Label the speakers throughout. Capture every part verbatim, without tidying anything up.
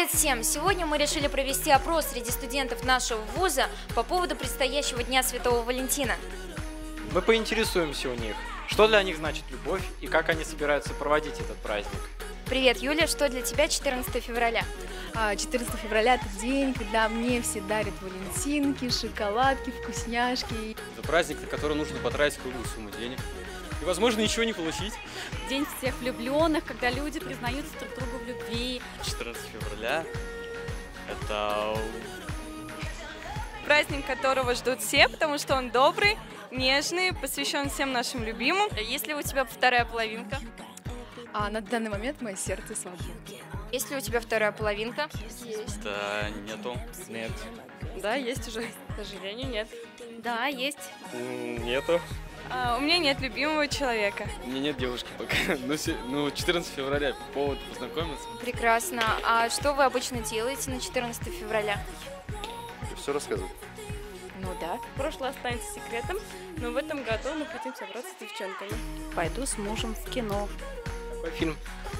Speaker 1: Привет всем! Сегодня мы решили провести опрос среди студентов нашего вуза по поводу предстоящего Дня Святого Валентина.
Speaker 2: Мы поинтересуемся у них, что для них значит любовь и как они собираются проводить этот праздник.
Speaker 1: Привет, Юля, что для тебя четырнадцатое февраля?
Speaker 3: четырнадцатое февраля – это день, когда мне все дарят валентинки, шоколадки, вкусняшки.
Speaker 4: Это праздник, на который нужно потратить круглую сумму денег. И, возможно, ничего не получить.
Speaker 5: День всех влюбленных, когда люди признаются друг другу в любви.
Speaker 4: четырнадцатое февраля – это
Speaker 6: праздник, которого ждут все, потому что он добрый, нежный, посвящен всем нашим любимым.
Speaker 1: Есть ли у тебя вторая половинка?
Speaker 3: А на данный момент мое сердце свободно.
Speaker 1: Есть ли у тебя вторая половинка?
Speaker 6: Есть.
Speaker 4: Да, нету.
Speaker 2: Нет.
Speaker 6: Да, есть уже. К сожалению, нет.
Speaker 1: Да, есть.
Speaker 4: Нету.
Speaker 6: А, у меня нет любимого человека.
Speaker 4: У меня нет девушки пока. Ну, се- ну, четырнадцатое февраля, повод познакомиться.
Speaker 1: Прекрасно. А что вы обычно делаете на четырнадцатое февраля?
Speaker 7: Все рассказывай.
Speaker 1: Ну да.
Speaker 6: Прошлое останется секретом, но в этом году мы хотим собраться с девчонками.
Speaker 5: Пойду с мужем в кино.
Speaker 2: Какой фильм?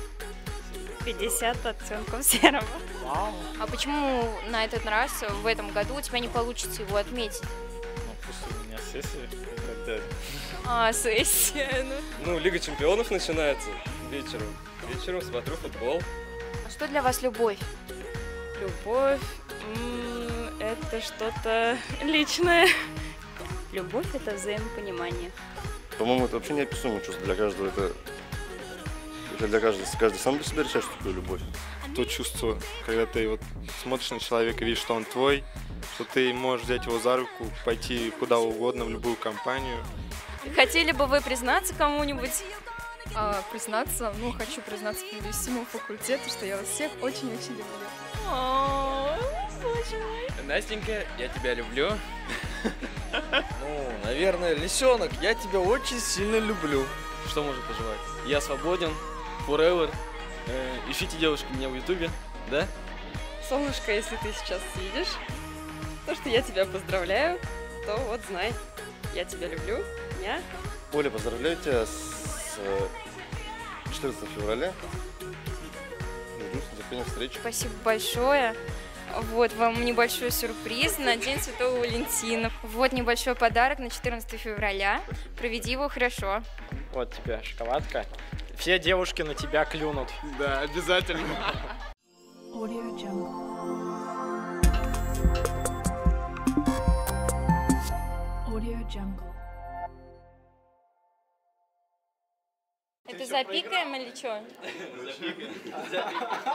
Speaker 5: пятьдесят оттенков серого.
Speaker 2: Вау.
Speaker 1: А почему на этот раз, в этом году, у тебя не получится его отметить?
Speaker 8: Ну, просто у меня сессия и так далее.
Speaker 6: А, сессия, ну.
Speaker 7: Ну, Лига чемпионов начинается вечером. Вечером смотрю футбол.
Speaker 1: А что для вас любовь?
Speaker 6: Любовь, м, это что-то личное.
Speaker 5: Любовь – это взаимопонимание.
Speaker 7: По-моему, это вообще неописуемое чувство для каждого. Это, это для каждого. Каждый сам для себя решает, что такое любовь.
Speaker 8: То чувство, когда ты вот смотришь на человека, видишь, что он твой, что ты можешь взять его за руку, пойти куда угодно, в любую компанию.
Speaker 6: Хотели бы вы признаться кому-нибудь?
Speaker 3: А, признаться, ну, хочу признаться по всему факультету, что я вас всех очень-очень люблю.
Speaker 6: О, боже мой.
Speaker 4: Настенька, я тебя люблю.
Speaker 9: Ну, наверное, лисенок, я тебя очень сильно люблю.
Speaker 4: Что можно пожелать? Я свободен, forever. Э, ищите девушки меня в ютубе, да?
Speaker 6: Солнышко, если ты сейчас сидишь, то, что я тебя поздравляю, то вот знай, я тебя люблю, я.
Speaker 7: Оля, поздравляю тебя с э, четырнадцатым февраля. Жду с нетерпением встречи.
Speaker 1: Спасибо большое. Вот вам небольшой сюрприз на День Святого Валентина. Вот небольшой подарок на четырнадцатое февраля. Проведи его хорошо.
Speaker 2: Вот тебе шоколадка. Все девушки на тебя клюнут.
Speaker 4: Да, обязательно.
Speaker 10: Audio Jungle. Audio Jungle.
Speaker 6: Это запикаем или что?
Speaker 4: Запикаем.